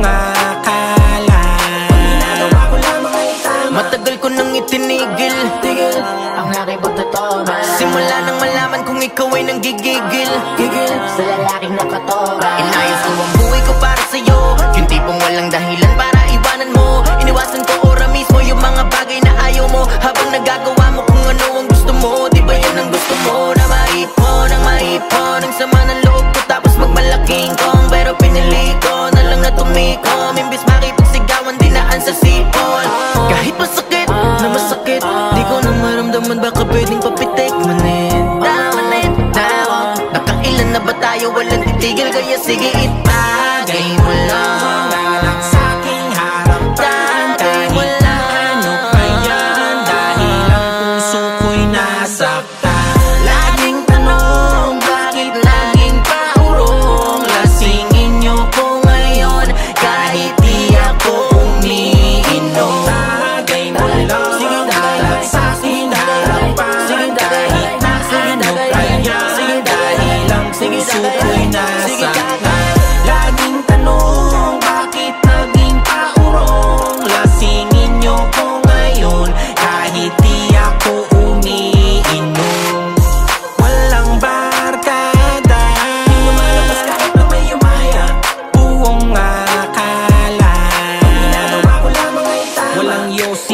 akala. Ang ginagawa ko lamang ay tama. Matagal ko nang itinigil, Tigil, ang nakipagtutona. simula nang malaman kung ikaw ay nanggigigil. Gigil sa lalaking nakatora. Inayos ko ang buhay ko para sa'yo, yung tipong walang dahilan para iwanan mo. Iniwasan ko ora mismo yung mga bagay na ayaw mo, habang nagagawa mo kung ano ang gusto mo. Di ba yan ang gusto mo? Na maipon, ang maipon ang sama ng loob ko, tapos magmalaking kong. Pero pinili ko na lang na tumikom, imbis makipagsigawan dinaan sa sipon. Kahit masakit na masakit, di ko na maramdaman, baka pwedeng papitik manin. Tama na yun tao, nakailan na ba tayo walang titigil, kaya sige itagay mo lang. Alak sa'king harapan, kahit na ano pa yan, dahil ang puso ko'y nasaktan. Laging tanong, bakit laging paurong? Lasingin niyo ko ngayon, kahit di ako umiinom. Tagay mo lang, alak sa'king harapan, kahit na ano pa yan, dahil ang puso ko'y nasaktan.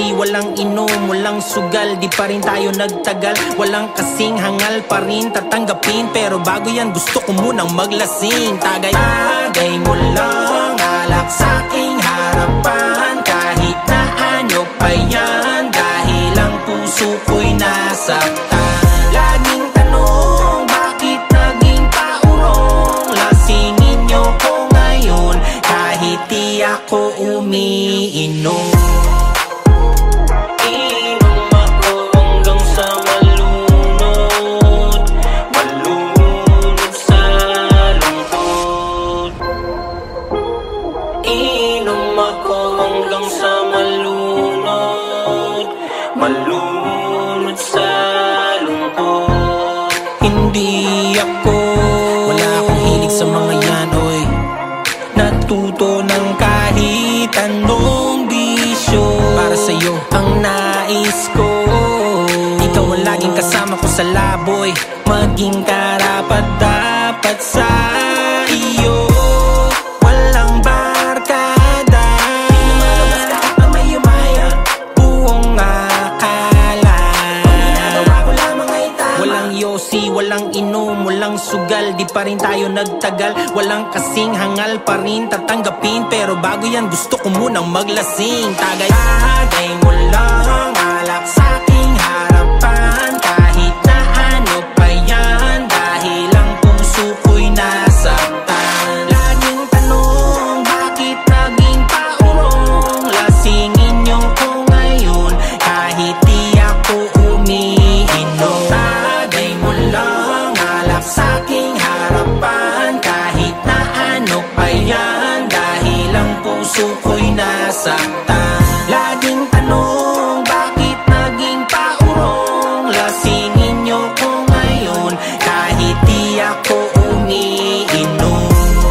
yosi, walang inom, walang sugal, di pa rin tayo nagtagal. Walang kasing hangal pa rin tatanggapin, pero bago yan gusto ko munang maglasing. Tagay-tagay mo lang alak sa'king harapan, kahit na ano pa yan, dahil ang puso ko'y nasaktan. Laging tanong, bakit naging paurong? Lasingin niyo ko ngayon, kahit di ako umiinom. Inom ako hanggang sa malunod, malunod sa lungkot. Inom ako hanggang sa malunod, malunod sa lungkot. Hindi ako, wala akong hilig sa mga yan, oy. Natuto ng kahit anong bisyo, para sa'yo ang nais ko. Ikaw ang laging kasama ko sa laboy, maging karapat-dapat sa iyo. Walang barkada, di lumalabas kahit na may umaya, buong akala. Ang ginagawa ko lamang ay tama. Walang yosi, walang inom, walang sugal, di pa rin tayo nagtagal. Walang kasing hangal pa rin tatanggapin, pero bago yan gusto ko munang maglasing. Tagay-tagay mo lang alak sa'king harapan, kahit na ano pa yan, dahil ang puso ko'y nasaktan. Laging tanong, bakit naging paurong? Lasingin niyo ko ngayon, kahit di ako umiinom. Tagay mo lang alak sa'king harapan, kahit na ano pa yan, dahil ang puso ko'y nasaktan. Laging tanong, bakit naging paurong? Lasingin niyo ko ngayon, kahit di ako umiinom.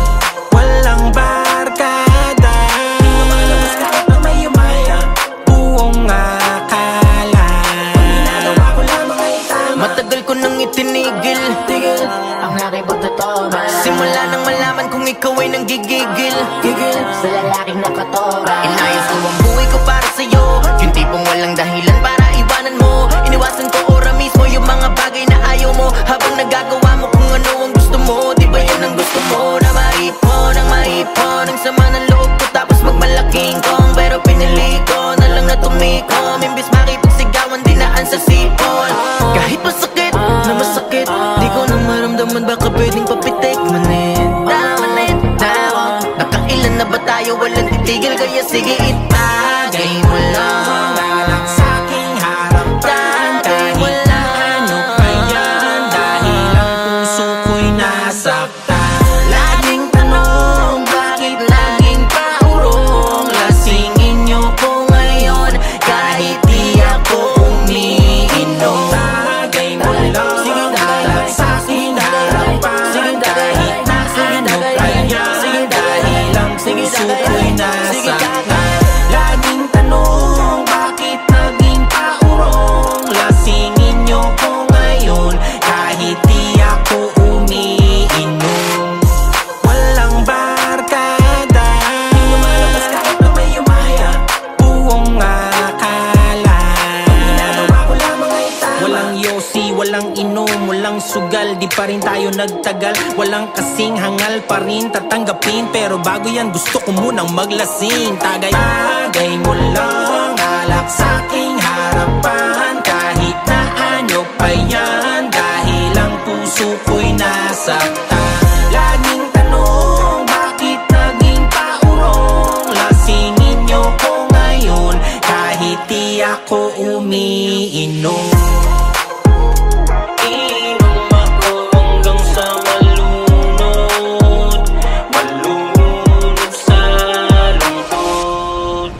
Walang barkada, di lumalabas kahit na may umaya, buong akala. Ang ginagawa ko lamang ay tama. Matagal ko nang itinigil, Tigil, ang nakipagtutoma. simula nang malaman kung ikaw ay nanggigigil. Gigil, sa lalaking nakatoka. Inayos ko ang buhay ko para sa'yo, yung tipong walang dahilan para iwanan mo. Iniwasan ko ora mismo yung mga bagay na ayaw mo, habang nagagawa mo kung ano ang gusto mo. Di ba yan ang gusto mo? Na maipon, ang maipon, ang sama ng loob ko, tapos magmalaking kong. Pero pinili ko na lang na tumikom, imbis makipagsigawan dinaan sa sipon. Kahit masakit, na masakit, di ko na maramdaman, baka pwedeng papitik manin. Tamanin na ako, nakailan na ba tayo walang titigil, kaya sige itagay mo lang alak sa'king harapan, kahit na ano pa yan, dahil ang puso ko'y nasaktan. Laging tanong, bakit naging paurong? Lasingin niyo ko ngayon, kahit di ako umiinom. Tagay mo lang alak sa'king harapan, kahit na ano pa yan, dahil ang puso ko'y nasaktan. Laging tanong, bakit naging paurong? Lasingin niyo ko ngayon, kahit di ako umiinom. Walang barkada, di lumalabas kahit na may umaya, buong akala. Ang ginagawa ko lamang ay tama. Walang yosi, walang inom, walang sugal, di pa rin tayo nagtagal. Walang kasing hangal pa rin tatanggapin, pero bago yan gusto ko munang maglasing. Tagay-tagay mo lang alak sa'king harapan, kahit na ano pa yan, dahil ang puso ko'y nasaktan. Laging tanong, bakit naging paurong? Lasingin niyo ko ngayon, kahit di ako umiinom. Inom ako hanggang sa malunod, malunod sa lungkot.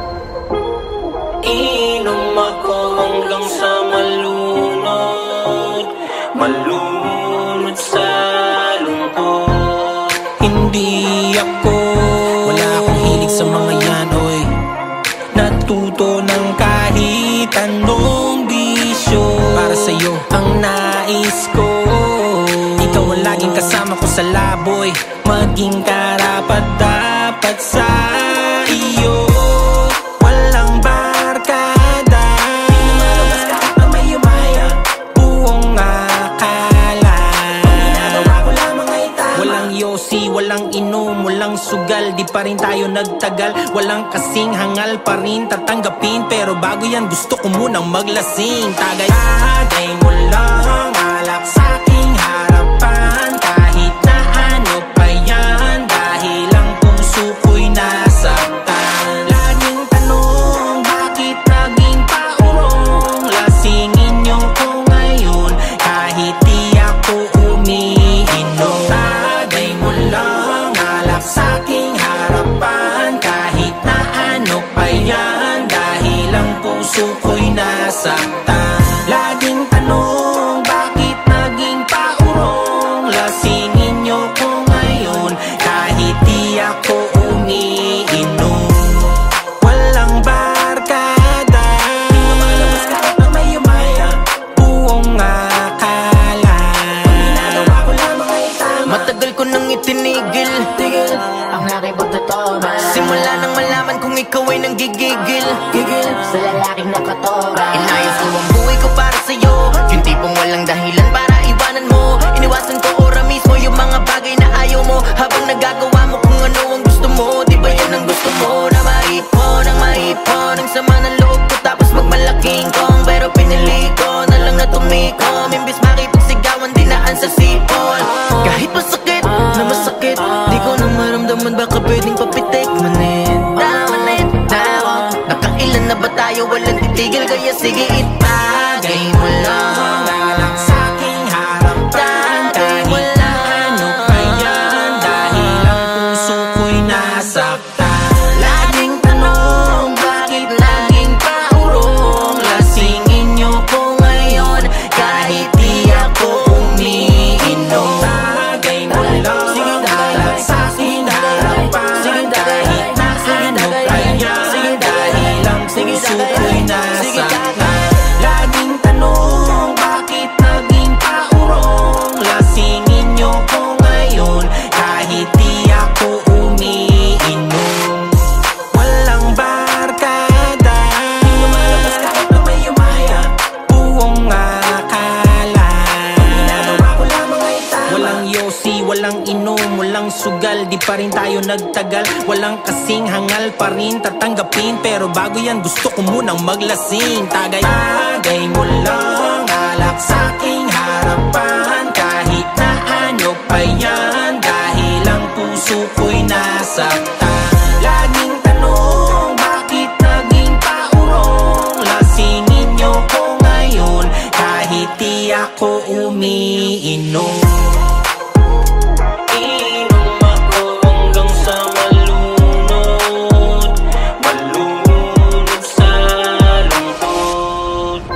Inom ako hanggang sa malunod, malunod sa lungkot. Hindi ako, wala akong hilig sa mga yan, oy. Natuto ng kahit anong bisyo, para sa'yo ang nais ko. Ikaw ang laging kasama ko sa laboy, maging karapat-dapat sa iyo. Walang barka rin tayo nagtagal. Walang kasing hangal pa rin tatanggapin, pero bago yan gusto ko munang maglasing. Tagay tagay mo lang alak sa'king harapan, kahit na ano pa yan, dahil ang puso ko'y nasaktan. Laging tanong bakit naging paurong, lasingin niyo ko ngayon kahit di ako umiinom. Tagay mo lang alak sa'king harapan, kahit na ano pa yan, dahil ang puso ko'y nasaktan. Laging tanong bakit naging paurong, lasingin niyo ko ngayon kahit di ako umiinom. Walang barkada, di lumalabas kahit na may umaya, buong akala. Ginagawa ko lamang ay tama. Matagal ko nang itinigil, Tigil ang nakipagtutoma. simula nang malaman kung ikaw ay nanggigigil. Gigil sa lalaking nakatora. Inayos ko ang buhay ko para sa'yo, yung tipong walang dahilan para iwanan mo. Iniwasan ko ora mismo yung mga bagay na ayaw mo, habang nagagawa mo kung ano ang gusto mo. Di ba yan ang gusto mo? Na maipon ang maipon ang sama ng loob ko, tapos magmalaking kong. Pero pinili ko na lang na tumikom, imbis makipagsigawan dinaan sa sipon. Kahit masakit na masakit, di ko na maramdaman, baka pwedeng papitik manin. Tama na yun na ako, nakailan na ba tayo walang titigil, kaya sige itagay mo lang alak sa'king harapan, kahit na ano pa yan, dahil ang puso ko'y nasaktan. Laging tanong bakit naging paurong, lasingin niyo ko ngayon kahit di ako umiinom. Tagay mo lang alak sa'king harapan, kahit na ano pa yan, dahil ang puso ko'y nasaktan. Laging tanong bakit naging paurong, lasingin niyo ko ngayon kahit di ako umiinom. Walang barkada, di lumalabas kahit na may umaya, buong akala. Ginagawa ko lamang ay tama. Walang yosi, walang inom, walang sugal, di pa rin tayo nagtagal. Walang kasing hangal pa rin tatanggapin, pero bago yan gusto ko munang maglasing. Tagay tagay mo lang alak sa'king harapan, kahit na ano pa yan, dahil ang puso ko'y nasaktan. Laging tanong bakit naging paurong, lasingin niyo ko ngayon kahit di ako umiinom. Inom ako hanggang sa malunod, malunod sa lungkot.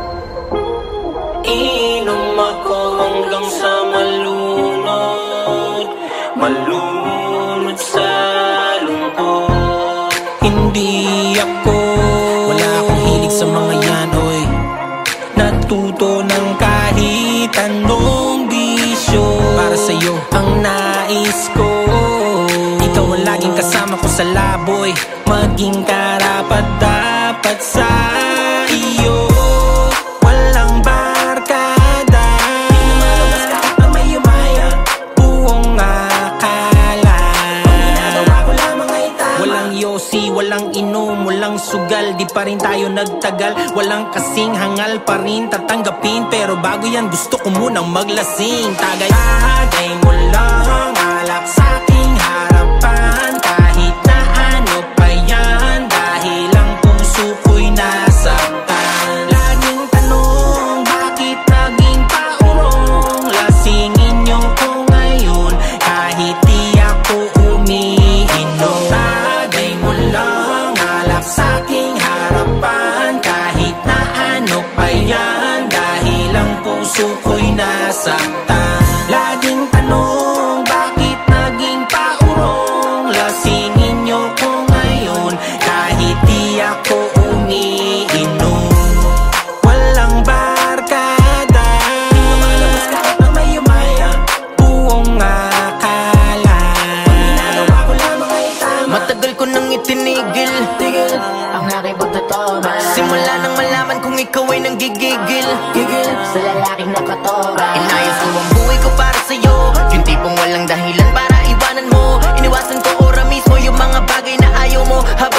Inom ako hanggang sa malunod, malunod sa lungkot. Hindi ako, wala akong hilig sa mga yan, oy. Natuto ng kahit anong bisyo, para sa'yo ang nais ko. Ikaw ang laging kasama ko sa laboy, maging karapat dapat sa iyo. Walang barkada, di lumalabas kahit na may umaya, buong akala. Ginagawa ko lamang ay tama. Walang yosi, walang inom, walang sugal, di pa rin tayo nagtagal. Walang kasing hangal pa rin tatanggapin, pero bago yan gusto ko munang maglasing. Tagay tagay mo lang alak sa'king harapan, kahit na ano pa yan, dahil ang puso ko'y nasaktan. Laging tanong bakit naging paurong, lasingin niyo ko ngayon kahit di ako umiinom. Tagay mo lang alak sa'king harapan, kahit na ano pa yan, dahil ang puso ko'y nasaktan. Laging tanong bakit naging paurong, lasingin niyo ko ngayon kahit di ako umiinom. Walang barkada, di lumalabas kahit na may umaya, buong akala. Ginagawa ko lamang ay tama. Matagal ko nang itinigil, Tigil ang nakipagtutoma. simula nang malaman kung ikaw ay nanggigigil. Gigil sa lalaking nakatora. Inayos ko ang buhay ko para sa'yo, yung tipong walang dahilan para iwanan mo. Iniwasan ko ora mismo yung mga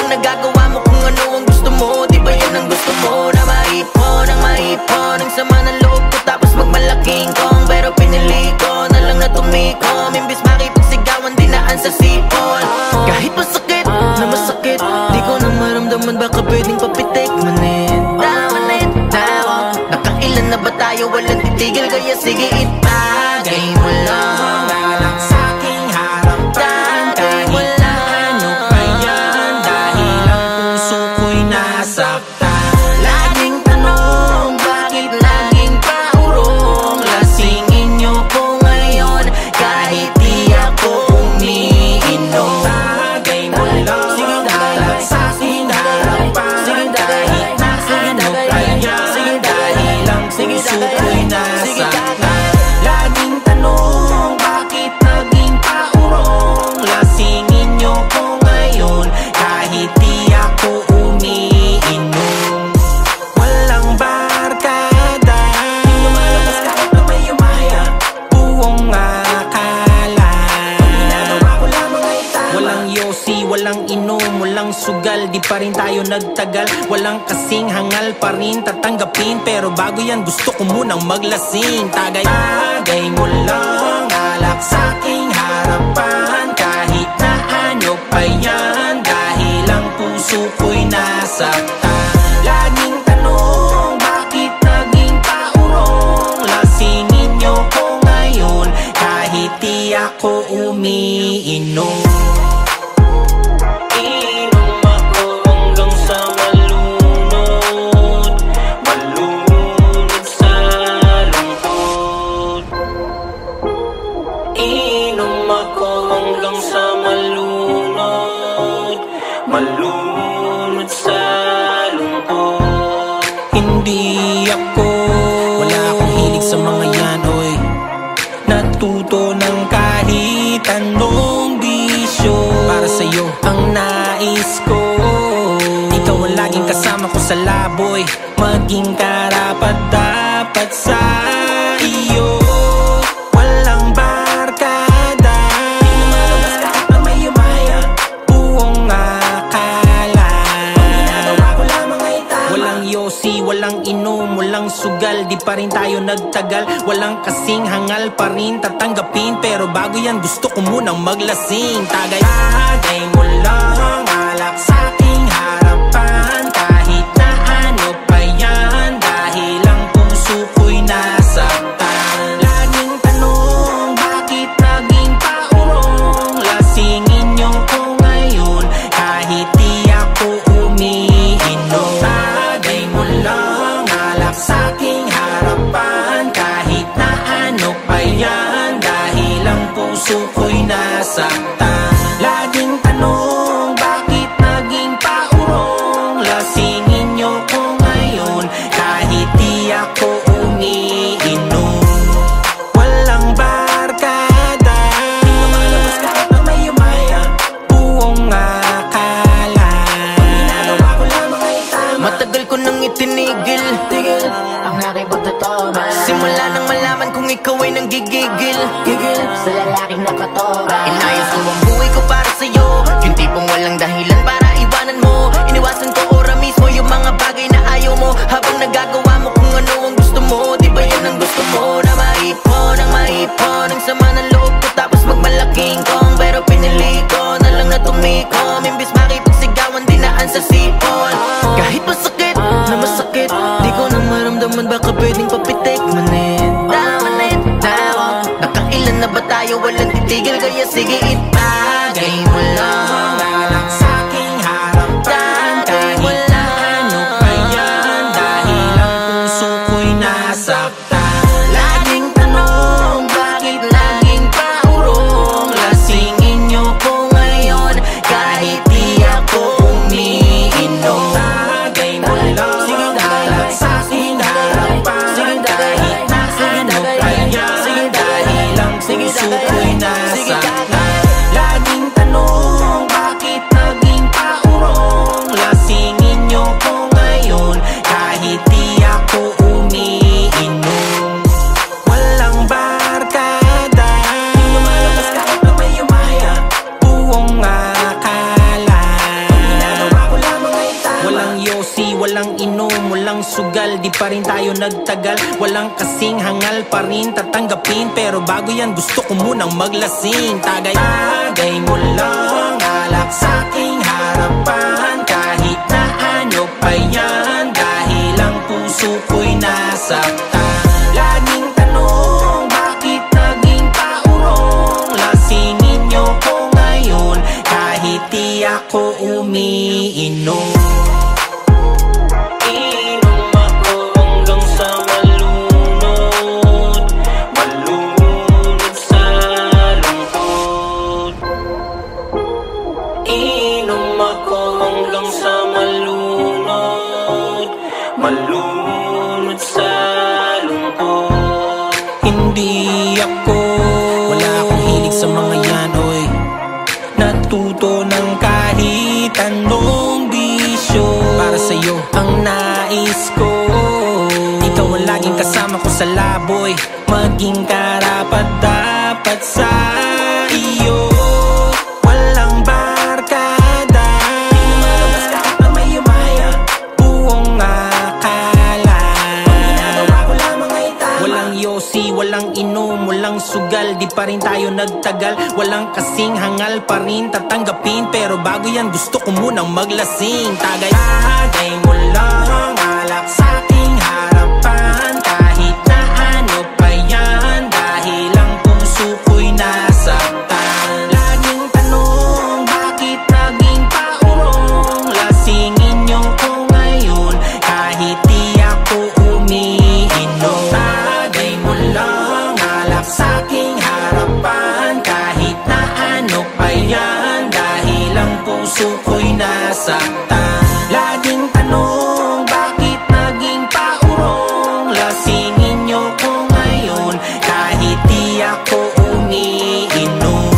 habang nagagawa mo kung ano ang gusto mo. Di ba yan ang gusto mo? Na maipon, ang maipon ang sama ng loob ko tapos magmalaking kong. Pero pinili ko na lang na tumikom, imbis makipagsigawan dinaan sa sipon. Kahit masakit na masakit, di ko na maramdaman, baka pwedeng papitik manin. Tama na yun tao, nakailan na ba tayo walang titigil, kaya sige itagay mo lang. Alak sa'king harapan kahit na ano pa yan, dahil ang puso ko'y nasaktan. Laging tanong, bakit laging paurong? Lasingin niyo ko ngayon kahit di ako umiinom. Tagay mo lang, alak sa'king harapan kahit na ano pa yan, dahil ang puso ko'y nasaktan. Laging tanong, bakit naging paurong? Lasingin niyo ko ngayon kahit di ako umiinom. Walang barkada, di lumalabas kahit na may umaya, buong akala. Ang ginagawa ko lamang ay tama. Walang yosi, walang inom, walang sugal, di pa rin tayo nagtagal. Walang kasing hangal pa rin tatanggapin, pero bago yan gusto ko munang maglasing. Tagay, tagay mo lang, alak sa'king harapan kahit na ano pa yan, dahil ang puso ko'y nasaktan. Laging tanong, bakit naging paurong? Lasingin niyo ko ngayon kahit di ako umiinom. Inom ako hanggang sa malunod, malunod sa lungkot. Inom ako hanggang sa malunod, malunod sa lungkot. Hindi ako, wala akong hilig sa mga yan, oy. Natuto ng kahit anong bisyo, para sa'yo ang nais ko. Ikaw ang laging kasama ko sa laboy, maging karapat dapat sa iyo. Walang barkada, di lumalabas kahit na may umaya, buong akala. Ang ginagawa ko lamang ay tama. Walang yosi, walang inom, walang sugal, di pa rin tayo nagtagal. Walang kasing hangal pa rin tatanggapin, pero bago yan gusto ko munang maglasing. Tagay, tagay mo lang, alak sa'king harapan kahit na ano pa yan, dahil ang puso ko'y nasaktan. Laging tanong, bakit naging paurong? Lasingin niyo ko ngayon kahit di ako umiinom. Tagay mo lang, alak sa'king harapan kahit na ano pa yan, dahil ang puso ko'y nasaktan. Laging tanong, bakit naging paurong? Lasingin niyo ko ngayon kahit di ako umiinom. Walang barkada, di lumalabas kahit na may umaya, buong akala. Ang ginagawa ko lamang ay tama. Matagal ko nang itinigil, Tigil ang aking pagtotoma. simula nang malaman kung ikaw ay nanggigigil. Gigil sa lalaking nakatoka. Inayos ko ang buhay ko para sa'yo, yung tipong walang dahilan para iwanan mo. Iniwasan ko ora mismo yung mga bagay na ayaw mo, habang nagagawa mo kung ano ang gusto mo. Di ba yan ang gusto mo? Na maipon, ang maipon ang sama ng loob ko tapos magmalaking kong. Pero pinili ko na lang na tumikom, imbis makipagsigawan dinaan sa sipon. Kahit masakit na masakit, di ko na maramdaman, baka pwedeng papitik manin. Tama na yun tao, nakailan na ba tayo walang titigil, kaya sige itagay mo lang. Alak sa'king harapan kahit na ano pa yan, dahil ang puso ko'y nasaktan. Laging tanong, bakit laging paurong? Lasingin niyo ko ngayon kahit di ako umiinom. Tagay mo lang, alak sa'king harapan kahit na ano pa yan, dahil ang puso ko'y nasaktan. walang sugal, di pa rin tayo nagtagal. Walang kasing hangal pa rin tatanggapin, pero bago yan gusto ko munang maglasing. Tagay-tagay mo lang alak sa'king harapan, kahit na ano pa yan, dahil ang puso ko'y nasaktan. Laging tanong, bakit naging paurong? Lasingin niyo ko ngayon, kahit di ako umiinom. Inom ako hanggang sa malunod, malunod sa lungkot. Inom ako hanggang sa malunod, malunod sa lungkot. Hindi ako, wala akong hilig sa mga yan, oy. Natuto ng kahit anong bisyo, para sa'yo ang nais ko. Ikaw ang laging kasama ko sa laboy, maging karapat dapat sa iyo. Walang barkada, di lumalabas kahit na may umaya, buong akala. Ang ginagawa ko lamang ay tama. Walang yosi, walang inom, walang sugal, di pa rin tayo nagtagal. Walang kasing hangal pa rin tatanggapin, pero bago yan gusto ko munang maglasing. Tagay-tagay mo lang alak sa'king harapan, kahit na ano pa yan, dahil ang puso ko'y nasaktan. Laging tanong, bakit naging paurong? Lasingin niyo ko ngayon, kahit di ako umiinom. Tagay mo lang alak sa'king harapan, kahit na ano pa yan, dahil ang puso ko'y nasaktan. Laging tanong, bakit naging paurong? Lasingin niyo ko ngayon, kahit di ako umiinom.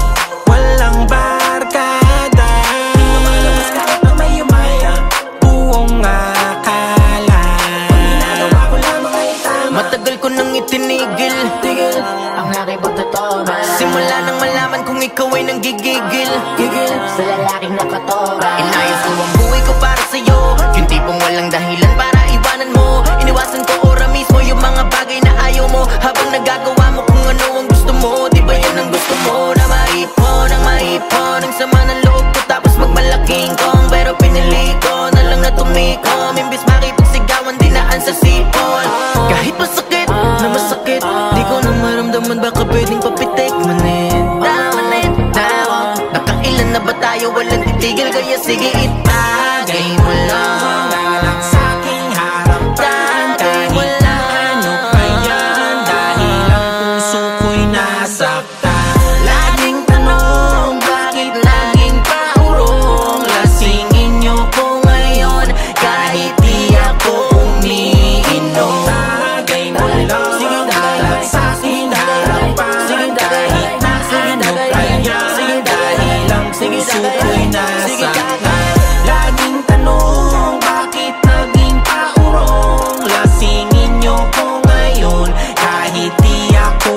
Walang barkada, di lumalabas kahit na may umaya, buong akala. Ang ginagawa ko lamang ay tama. Matagal ko nang itinigil, Tigil ang aking pagtotoma. simula nang malaman kung ikaw ay nanggigigil. Gigil sa lalaking nakatoka. Inayos ko ang buhay ko para sa'yo, yung tipong walang dahilan para iwanan mo. Iniwasan ko ora mismo yung mga bagay na ayaw mo, habang nagagawa mo kung ano ang gusto mo. Di ba yan ang gusto mo? Na maipon ang maipon ang sama ng loob ko, tapos magmalaking kong. Pero pinili ko na lang na tumikom, imbis makipagsigawan dinaan sa sipon. Kahit masakit na masakit, di ko na maramdaman, baka pwedeng papitik manin. Tamanin na ako, nakailan na ba tayo walang titigil, kaya sige itagay mo lang alak sa'king harapan, kahit na ano pa yan, dahil ang puso ko'y nasaktan. Laging tanong, bakit naging paurong? Lasingin niyo ko ngayon, kahit di ako umiinom. Tagay mo lang alak sa'king harapan, kahit na ano pa yan, dahil ang puso ko'y nasaktan. Laging tanong, bakit naging paurong? Lasingin niyo ko ngayon, kahit di ako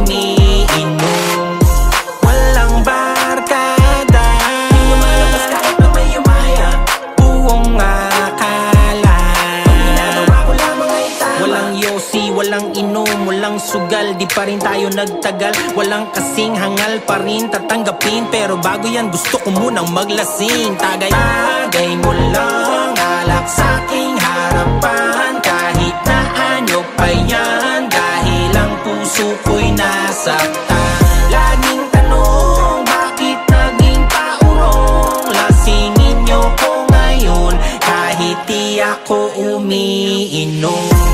umiinom. Walang barkada, di lumalabas kahit na may umaya, buong akala. Ang ginagawa ko lamang ay tama. Walang yosi, walang inom, walang sugal, di pa rin tayo nagtagal. Walang kasing hangal pa rin tatanggapin, pero bago yan gusto ko munang maglasing. Tagay-tagay mo lang alak sa'king harapan, kahit na ano pa yan, dahil ang puso ko'y nasaktan. Laging tanong, bakit naging paurong? Lasingin niyo ko ngayon, kahit di ako umiinom.